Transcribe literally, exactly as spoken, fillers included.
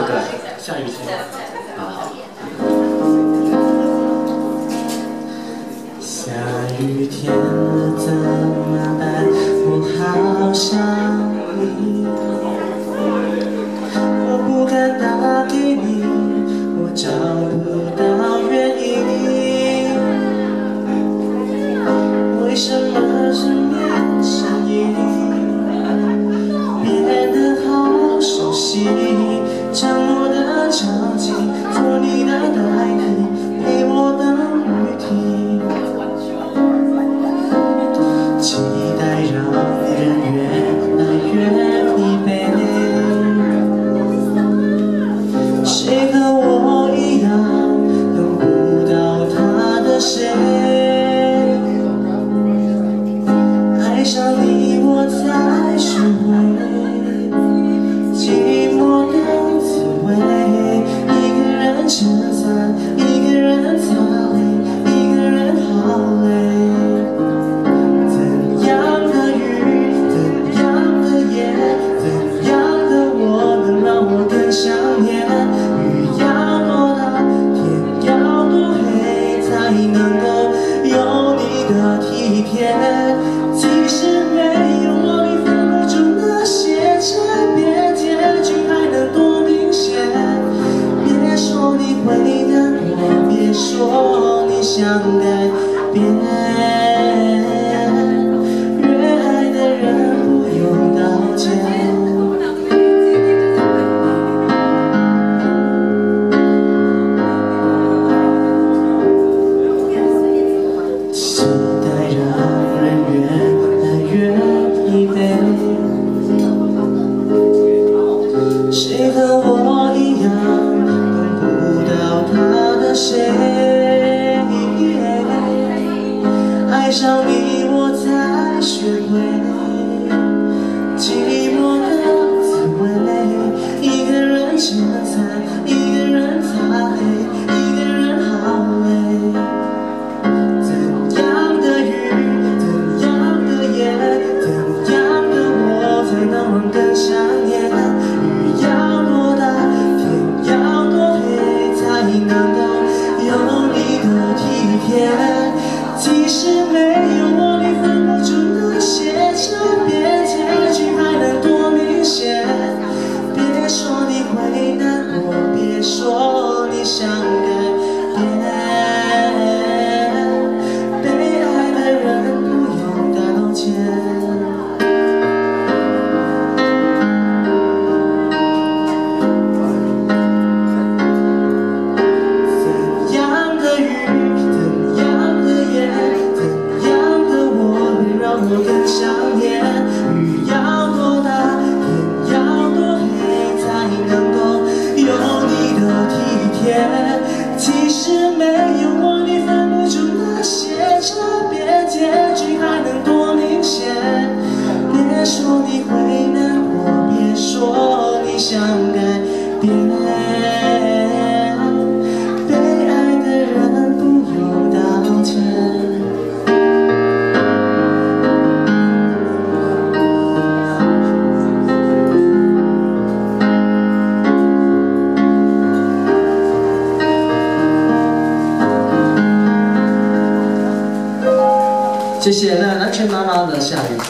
对，下雨天。好好。下雨天了怎么办？我好想你，我不敢打给你，我找不到原因。为什么身边声音变得好熟悉？沉默的场景，做你的代替，陪我等雨停。期待让人越来越疲惫。谁和我一样，等不到他的谁？爱上你，我才学会寂寞的滋味。一个人撑伞，一个人擦泪，一个人好累。怎样的雨，怎样的夜，怎样的我能让我更想念？雨要多大，天要多黑，才能够有你的体贴。即使没有我，你分不出那些差别，结局还能多明显？别说你会难过，别说你想改变。越爱的人不用道歉。期待让人越来越疲惫。谁和我一样，等不到他的谁？爱上你，我才学会寂寞的滋味。一个人撑伞，一个人擦泪，一个人好累。怎样的雨，怎样的夜，怎样的我才能更想念？雨要多大，天要多黑，才能够有你的体贴。即使没有我，你分不出那些差别，结局还能多明显？别说你会难过，别说你想改变。被爱的人不用道歉。怎样的雨，怎样的夜，怎样的我会让我更想念？雨要多大，天要多黑，才能够有你的体贴？即使没有我，你分不出那些差别，结局还能多明显？别说你会难过，别说你想改变。被爱的人不用道歉。谢谢，那南拳妈妈的下雨。